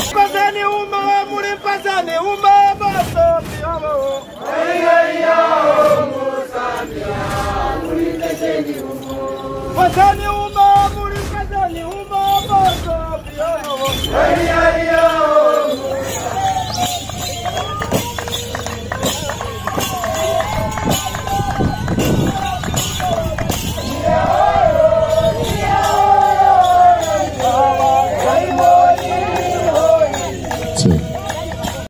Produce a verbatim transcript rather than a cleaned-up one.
Pazani uma, muri pazani uma, baso piano. Ayaya musambia, muri pazani uma. Pazani uma, muri pazani uma, baso piano. Ayaya